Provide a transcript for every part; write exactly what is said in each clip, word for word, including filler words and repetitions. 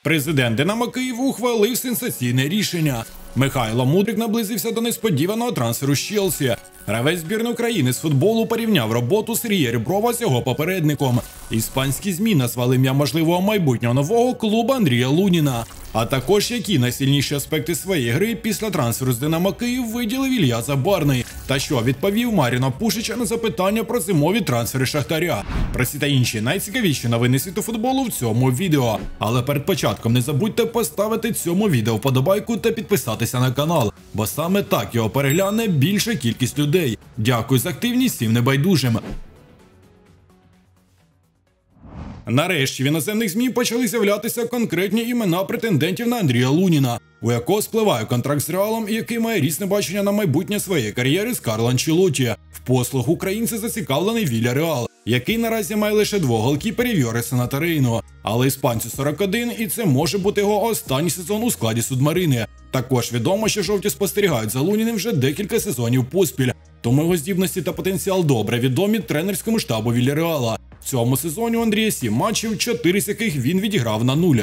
Президент «Динамо Київ» ухвалив сенсаційне рішення. Михайло Мудрик наблизився до несподіваного трансферу з Челсі. Гравець збірної України з футболу порівняв роботу Сергія Реброва з його попередником. Іспанські ЗМІ назвали ім'я можливого майбутнього нового клубу Андрія Луніна. А також які найсильніші аспекти своєї гри після трансферу з «Динамо Київ» виділив Ілля Забарний. Та що відповів Маріно Пушича на запитання про зимові трансфери Шахтаря. Про ці та інші найцікавіші новини світу футболу в цьому відео. Але перед початком не забудьте поставити цьому відео вподобайку та підписатися на канал, бо саме так його перегляне більша кількість людей. Дякую за активність всім небайдужим. Нарешті в іноземних ЗМІ почали з'являтися конкретні імена претендентів на Андрія Луніна, у якого спливає контракт з Реалом і який має різне бачення на майбутнє своєї кар'єри з Карло Анчелотті. В послуг українця зацікавлений Вільяреал, який наразі має лише двох голкіперів Йоресена та Рейну. Але іспанцю сорок один, і це може бути його останній сезон у складі Судмарини. Також відомо, що жовті спостерігають за Луніним вже декілька сезонів поспіль, тому його здібності та потенціал добре відомі тренерському штабу Вільяреала. В цьому сезоні у Андрія сім матчів, чотири з яких він відіграв на нуль.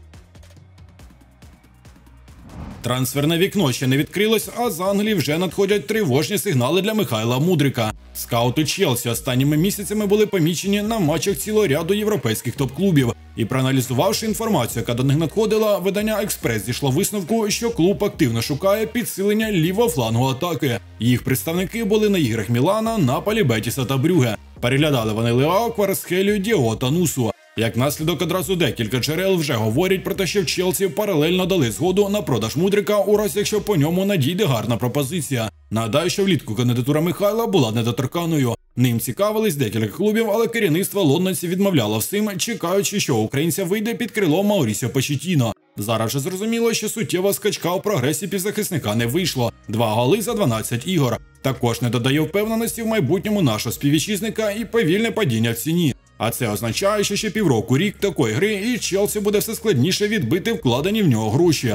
Трансферне вікно ще не відкрилось, а з Англії вже надходять тривожні сигнали для Михайла Мудрика. Скаути Челсі останніми місяцями були помічені на матчах цілого ряду європейських топ-клубів. І проаналізувавши інформацію, яка до них надходила, видання «Експрес» дійшло висновку, що клуб активно шукає підсилення лівого флангу атаки. Їх представники були на іграх Мілана, Наполі, Бетіса та Брюге. Переглядали вони Леао, Кварацхелію, Діого та Нусу. Як наслідок, одразу декілька джерел вже говорять про те, що в Челсі паралельно дали згоду на продаж Мудрика, у разі якщо по ньому надійде гарна пропозиція. Нагадаю, що влітку кандидатура Михайла була недоторканною. Ним цікавились декілька клубів, але керівництво лондонців відмовляло всім, чекаючи, що українця вийде під крило Маурісіо Почеттіно. Зараз вже зрозуміло, що суттєва скачка у прогресі півзахисника не вийшло. Два голи за дванадцять ігор. Також не додає впевненості в майбутньому нашого співвітчизника і повільне падіння в ціні. А це означає, що ще півроку-рік такої гри і Челсі буде все складніше відбити вкладені в нього гроші.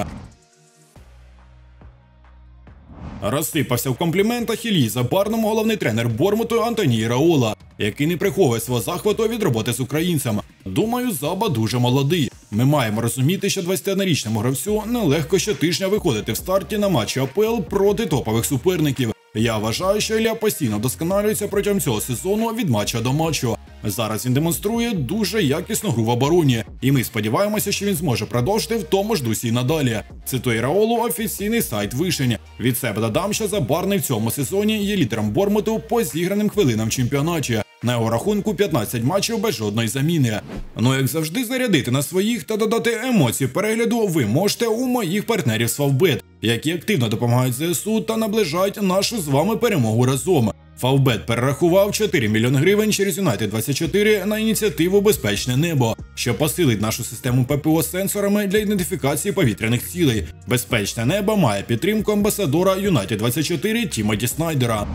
Розсипався в компліментах Іллі Забарному головний тренер Бормуту Антоній Ірауола, який не приховує свого захвату від роботи з українцем. Думаю, Заба дуже молодий. Ми маємо розуміти, що двадцятиоднорічному гравцю нелегко щотижня виходити в старті на матчі АПЛ проти топових суперників. Я вважаю, що Ілля постійно вдосконалюється протягом цього сезону від матча до матчу. Зараз він демонструє дуже якісну гру в обороні, і ми сподіваємося, що він зможе продовжити в тому ж дусі й надалі. Цитує Ірауолу офіційний сайт «Вишень». Від себе додам, що Забарний в цьому сезоні є лідером Бормуту по зіграним хвилинам в чемпіонаті. На його рахунку п'ятнадцять матчів без жодної заміни. Ну, як завжди, зарядити на своїх та додати емоцій перегляду ви можете у моїх партнерів з Фавбет, які активно допомагають ЗСУ та наближають нашу з вами перемогу разом. Фавбет перерахував чотири мільйони гривень через Юнайтед двадцять чотири на ініціативу «Безпечне небо», що посилить нашу систему ППО з сенсорами для ідентифікації повітряних цілей. «Безпечне небо» має підтримку амбасадора Юнайтед двадцять чотири Тімоті Снайдера.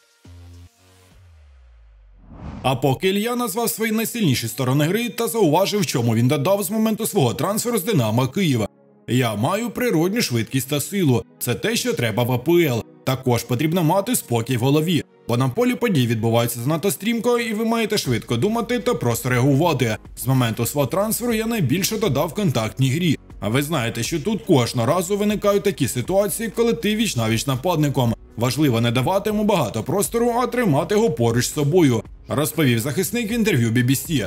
А поки Ілля назвав свої найсильніші сторони гри та зауважив, в чому він додав з моменту свого трансферу з «Динамо Києва». «Я маю природню швидкість та силу. Це те, що треба в АПЛ. Також потрібно мати спокій в голові, бо на полі подій відбуваються занадто стрімко і ви маєте швидко думати та просто реагувати. З моменту свого трансферу я найбільше додав в контактній грі. А ви знаєте, що тут кожного разу виникають такі ситуації, коли ти віч-навіч нападником. Важливо не давати йому багато простору, а тримати його поруч з собою», – розповів захисник в інтерв'ю бі бі сі.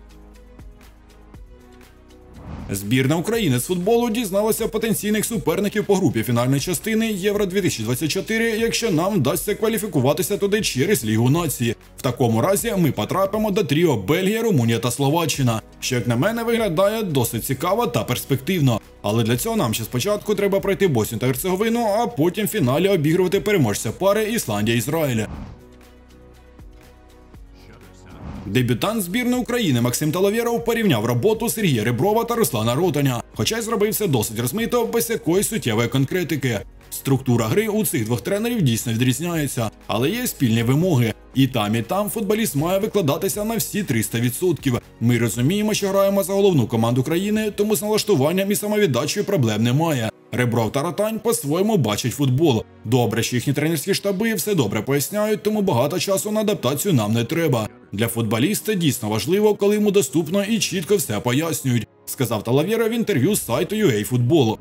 Збірна України з футболу дізналася потенційних суперників по групі фінальної частини Євро дві тисячі двадцять чотири, якщо нам вдасться кваліфікуватися туди через Лігу нації. В такому разі ми потрапимо до тріо Бельгія, Румунія та Словаччина, що, як на мене, виглядає досить цікаво та перспективно. Але для цього нам ще спочатку треба пройти Боснію та Герцеговину, а потім в фіналі обігрувати переможця пари Ісландія-Ізраїль. Дебютант збірної України Максим Талавєров порівняв роботу Сергія Реброва та Руслана Ротаня, хоча й зробив це досить розмито, без якоїсь суттєвої конкретики. Структура гри у цих двох тренерів дійсно відрізняється, але є спільні вимоги. І там, і там футболіст має викладатися на всі триста відсотків. Ми розуміємо, що граємо за головну команду країни, тому з налаштуванням і самовіддачею проблем немає. Ребров та Ротань по-своєму бачать футбол. Добре, що їхні тренерські штаби все добре поясняють, тому багато часу на адаптацію нам не треба. Для футболіста дійсно важливо, коли йому доступно і чітко все пояснюють. сказав Талавєра в інтерв'ю з сайту ю ей Football.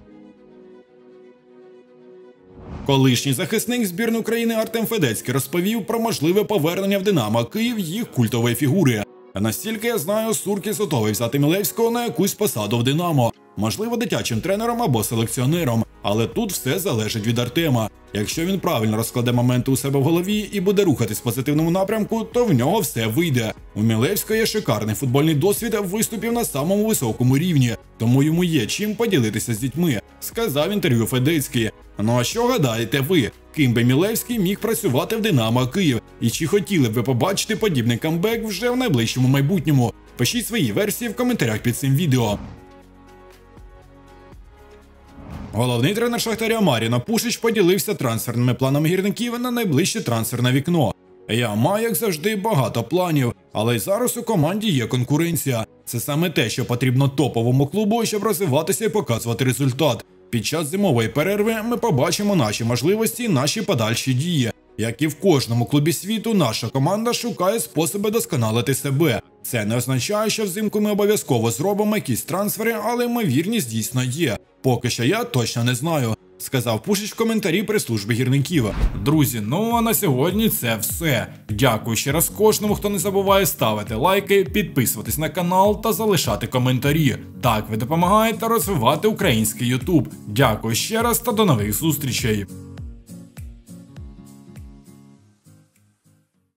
Колишній захисник збірної України Артем Федецький розповів про можливе повернення в Динамо Київ їх культової фігури. Настільки я знаю, Суркіс готовий взяти Мілевського на якусь посаду в Динамо. Можливо, дитячим тренером або селекціонером. Але тут все залежить від Артема. Якщо він правильно розкладе моменти у себе в голові і буде рухатись в позитивному напрямку, то в нього все вийде. У Мілевського є шикарний футбольний досвід виступів на самому високому рівні, тому йому є чим поділитися з дітьми, сказав інтерв'ю Федецький. Ну а що гадаєте ви? Ким би Мілевський міг працювати в Динамо Київ? І чи хотіли б ви побачити подібний камбек вже в найближчому майбутньому? Пишіть свої версії в коментарях під цим відео. Головний тренер Шахтаря Маріно Пушич поділився трансферними планами гірників на найближче трансферне вікно. Я маю, як завжди, багато планів, але й зараз у команді є конкуренція. Це саме те, що потрібно топовому клубу, щоб розвиватися і показувати результат. Під час зимової перерви ми побачимо наші можливості і наші подальші дії. Як і в кожному клубі світу, наша команда шукає способи досконалити себе. Це не означає, що взимку ми обов'язково зробимо якісь трансфери, але ймовірність дійсно є. Поки що я точно не знаю, сказав Пушич в коментарі прес-служби гірників. Друзі, ну а на сьогодні це все. Дякую ще раз кожному, хто не забуває ставити лайки, підписуватись на канал та залишати коментарі. Так ви допомагаєте розвивати український ютуб. Дякую ще раз та до нових зустрічей.